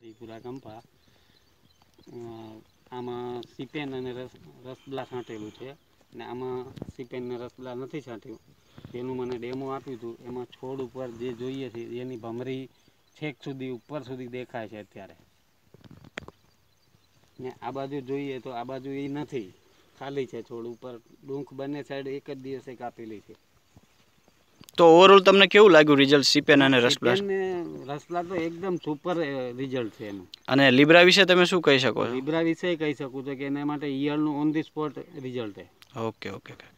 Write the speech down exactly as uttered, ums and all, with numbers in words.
પૂરા કંપા આમાં સીપેન અને રસ રસબલા છાંટેલું છે ને આમાં સીપેન ને રસબલા નથી છાંટ્યું. એનું મને ડેમો આપ્યું હતું. એમાં છોડ ઉપર જે જોઈએ છે એની ભમરી છેક સુધી ઉપર સુધી દેખાય છે અત્યારે. ને આ બાજુ જોઈએ તો આ બાજુ એ નથી, ખાલી છે છોડ ઉપર. ડૂંખ બંને સાઈડ એક જ દિવસે કાપેલી છે. તો ઓવરઓલ તમને કેવું લાગ્યું રિઝલ્ટ સીપેન અને રસબલા? સીપેન ને રસબલા તો એકદમ સુપર રિઝલ્ટ છે એનું. અને લીબ્રા વિશે તમે શું કહી શકો છો? લીબ્રા વિશે કહી શકું છું કે એના માટે ઈયળનું ઓન ધી સ્પોટ રિઝલ્ટ છે. Okay okay okay.